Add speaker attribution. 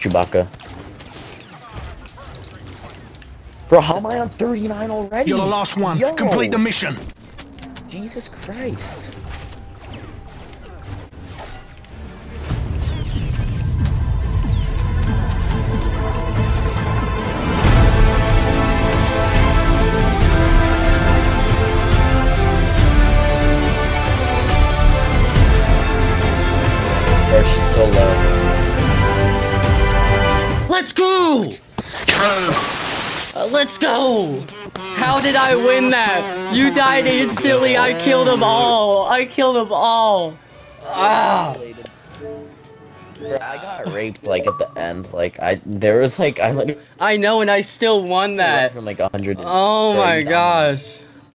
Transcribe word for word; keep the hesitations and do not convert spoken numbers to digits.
Speaker 1: Chewbacca. Bro, how am I on thirty-nine already?
Speaker 2: You're the last one.
Speaker 1: Yo.
Speaker 2: Complete the mission.
Speaker 1: Jesus Christ. Bro, she's so low.
Speaker 3: Let's go! Uh, let's go! How did I win that? You died instantly, I killed them all! I killed them all! Ah!
Speaker 1: Bro, I got raped, like, at the end. Like, I- there was, like, I like-
Speaker 3: I know, and I still won that!
Speaker 1: From, like, a hundred.
Speaker 3: Oh my gosh.